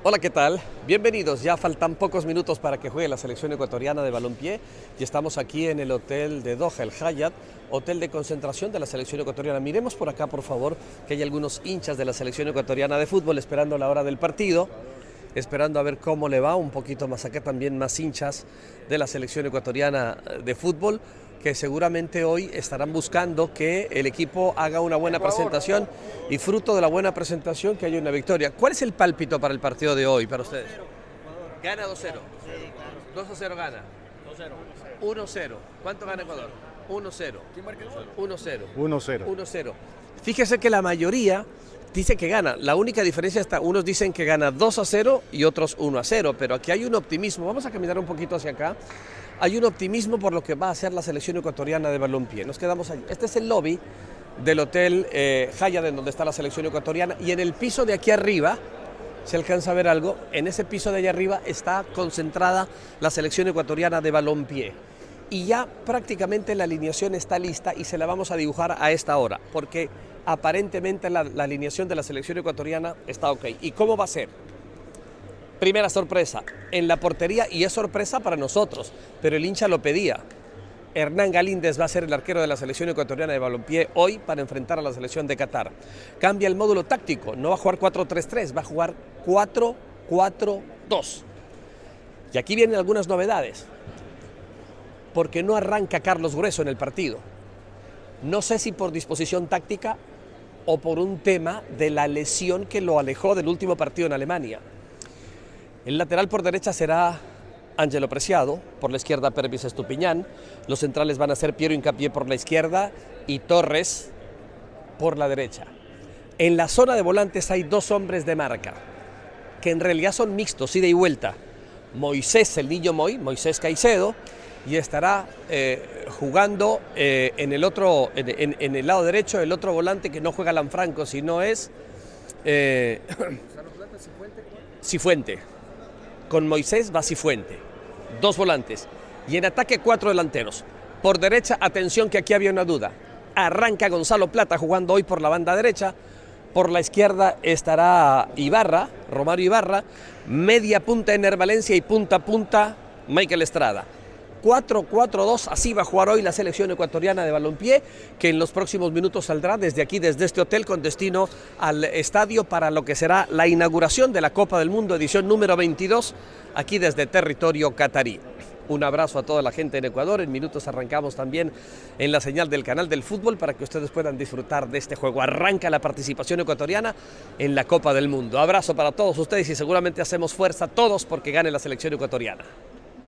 Hola, ¿qué tal? Bienvenidos. Ya faltan pocos minutos para que juegue la selección ecuatoriana de balompié y estamos aquí en el hotel de Doha, el Hyatt, hotel de concentración de la selección ecuatoriana. Miremos por acá, por favor, que hay algunos hinchas de la selección ecuatoriana de fútbol esperando la hora del partido, esperando a ver cómo le va. Un poquito más acá también más hinchas de la selección ecuatoriana de fútbol, que seguramente hoy estarán buscando que el equipo haga una buena presentación y fruto de la buena presentación que haya una victoria. ¿Cuál es el pálpito para el partido de hoy para ustedes? Gana 2-0. 2-0 gana. 1-0. ¿Cuánto gana Ecuador? 1-0. ¿Quién marca el gol? 1-0. 1-0. 1-0. Fíjese que la mayoría dice que gana. La única diferencia está, unos dicen que gana 2-0 y otros 1-0, pero aquí hay un optimismo. Vamos a caminar un poquito hacia acá. Hay un optimismo por lo que va a hacer la selección ecuatoriana de balompié. Nos quedamos allí. Este es el lobby del hotel Hyatt, en donde está la selección ecuatoriana, y en el piso de aquí arriba, se alcanza a ver algo, en ese piso de allá arriba está concentrada la selección ecuatoriana de balompié. Y ya prácticamente la alineación está lista y se la vamos a dibujar a esta hora, porque aparentemente la alineación de la selección ecuatoriana está ok. ¿Y cómo va a ser? Primera sorpresa, en la portería, y es sorpresa para nosotros, pero el hincha lo pedía. Hernán Galíndez va a ser el arquero de la selección ecuatoriana de balompié hoy para enfrentar a la selección de Qatar. Cambia el módulo táctico, no va a jugar 4-3-3, va a jugar 4-4-2. Y aquí vienen algunas novedades, porque no arranca Carlos Grueso en el partido. No sé si por disposición táctica o por un tema de la lesión que lo alejó del último partido en Alemania. El lateral por derecha será Ángelo Preciado, por la izquierda Pervis Estupiñán, los centrales van a ser Piero Hincapié por la izquierda y Torres por la derecha. En la zona de volantes hay dos hombres de marca, que en realidad son mixtos, ida y vuelta. Moisés, el niño Moisés Caicedo, y estará jugando en el lado derecho el otro volante que no juega Lanfranco, sino es Cifuente. Con Moisés va Cifuente, dos volantes, y en ataque 4 delanteros. Por derecha, atención que aquí había una duda, arranca Gonzalo Plata jugando hoy por la banda derecha, por la izquierda estará Ibarra, Romario Ibarra, media punta Ener Valencia y punta a punta Michael Estrada. 4-4-2, así va a jugar hoy la selección ecuatoriana de balompié, que en los próximos minutos saldrá desde aquí, desde este hotel, con destino al estadio para lo que será la inauguración de la Copa del Mundo, edición número 22, aquí desde territorio catarí. Un abrazo a toda la gente en Ecuador. En minutos arrancamos también en la señal del canal del fútbol para que ustedes puedan disfrutar de este juego. Arranca la participación ecuatoriana en la Copa del Mundo. Abrazo para todos ustedes y seguramente hacemos fuerza todos porque gane la selección ecuatoriana.